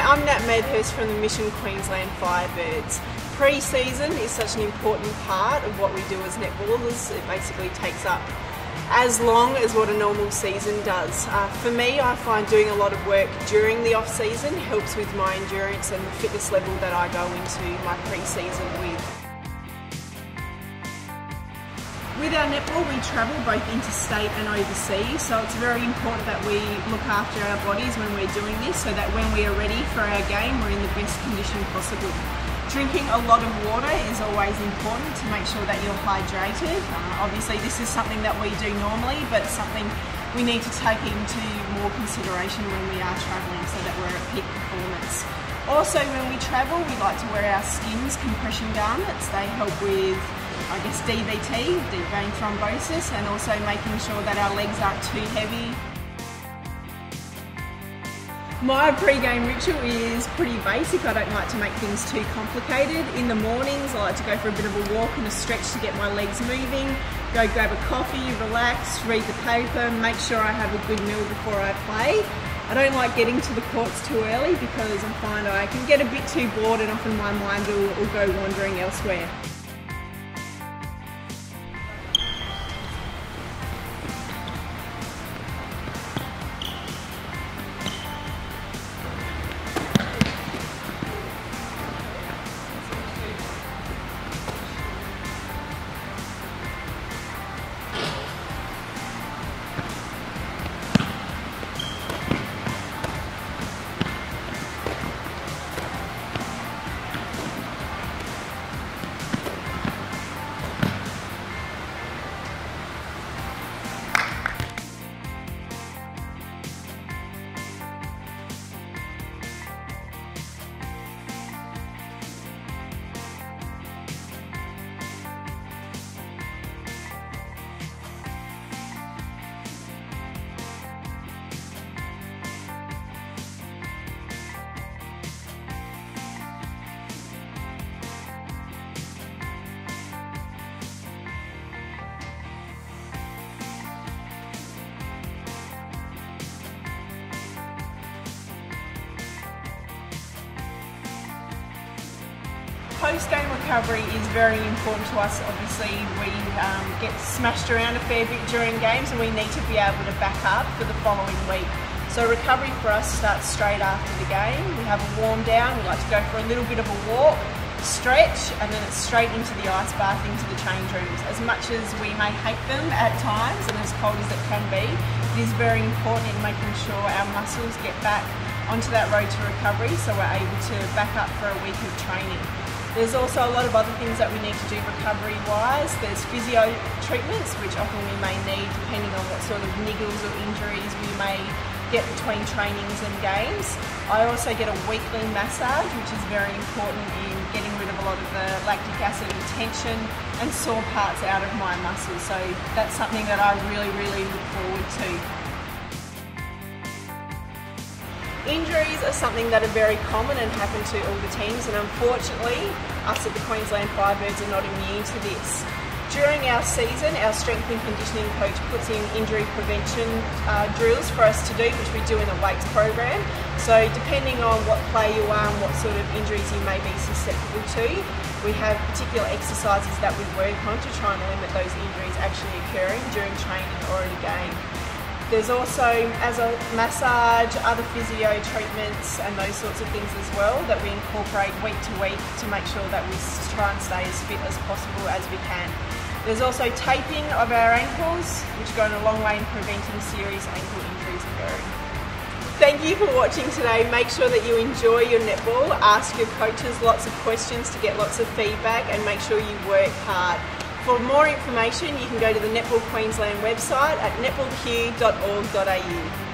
I'm Nat Medhurst from the Mission Queensland Firebirds. Pre-season is such an important part of what we do as netballers. It basically takes up as long as what a normal season does. For me, I find doing a lot of work during the off-season helps with my endurance and the fitness level that I go into my pre-season with. With our netball, we travel both interstate and overseas, so it's very important that we look after our bodies when we're doing this so that when we are ready for our game, we're in the best condition possible. Drinking a lot of water is always important to make sure that you're hydrated. Obviously this is something that we do normally, but something we need to take into more consideration when we are travelling so that we're at peak performance. Also, when we travel, we like to wear our skins compression garments. They help with, I guess, DVT, deep vein thrombosis, and also making sure that our legs aren't too heavy. My pre-game ritual is pretty basic. I don't like to make things too complicated. In the mornings, I like to go for a bit of a walk and a stretch to get my legs moving, go grab a coffee, relax, read the paper, make sure I have a good meal before I play. I don't like getting to the courts too early because I find I can get a bit too bored and often my mind will go wandering elsewhere. Post-game recovery is very important to us. Obviously we get smashed around a fair bit during games and we need to be able to back up for the following week. So recovery for us starts straight after the game. We have a warm down, we like to go for a little bit of a walk, stretch, and then it's straight into the ice bath, into the change rooms. As much as we may hate them at times and as cold as it can be, it is very important in making sure our muscles get back onto that road to recovery so we're able to back up for a week of training. There's also a lot of other things that we need to do recovery-wise. There's physio treatments, which often we may need depending on what sort of niggles or injuries we may get between trainings and games. I also get a weekly massage, which is very important in getting rid of a lot of the lactic acid and tension and sore parts out of my muscles. So that's something that I really look forward to. Injuries are something that are very common and happen to all the teams, and unfortunately us at the Queensland Firebirds are not immune to this. During our season, our strength and conditioning coach puts in injury prevention drills for us to do, which we do in a weights program. So depending on what player you are and what sort of injuries you may be susceptible to, we have particular exercises that we work on to try and limit those injuries actually occurring during training or at a game. There's also, as a massage, other physio treatments and those sorts of things as well that we incorporate week to week to make sure that we try and stay as fit as possible as we can. There's also taping of our ankles, which go a long way in preventing serious ankle injuries occurring. Thank you for watching today. Make sure that you enjoy your netball, ask your coaches lots of questions to get lots of feedback, and make sure you work hard. For more information, you can go to the Netball Queensland website at netballq.org.au.